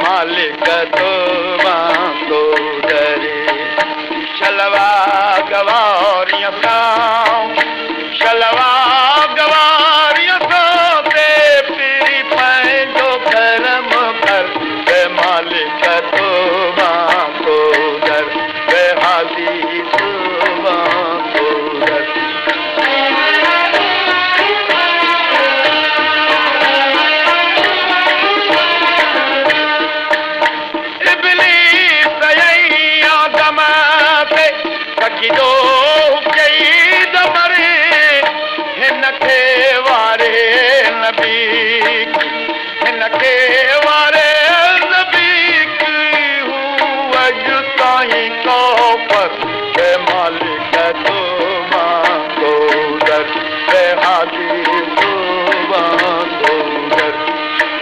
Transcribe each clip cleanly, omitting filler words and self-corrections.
मालिक तो को दरे शलवा गवारियां सां शलवा गवारियां सां ते पीरी पंहिंजो करम कर वे मालिक तो को दर वे हाली तो को दर जो कई दमरे हिन खे वारे नबी हिन खे वारे नबी हू अॼु ताईं कौफर वे मालिक तो को दर वे हादी तो दर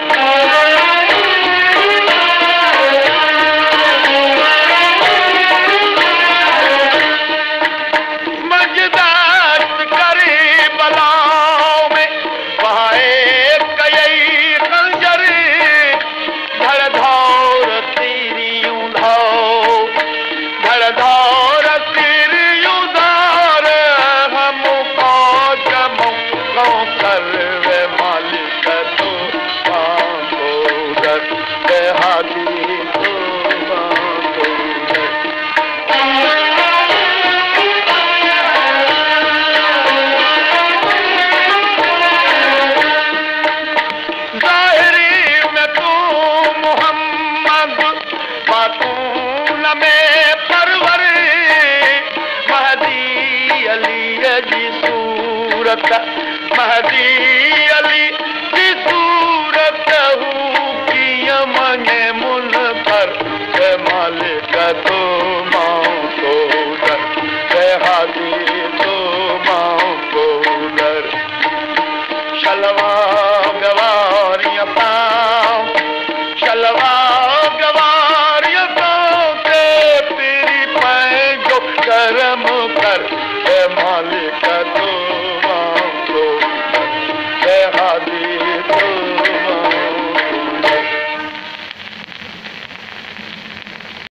महदी अली की सूरत हूँ किया मने मुन पर वे मालिक तो को दर वे हादी तो को दर शलवा गवारियां पाँव शलवा गवारियां पाँव ते पीरी पंहिंजो करम कर वे मालिक तो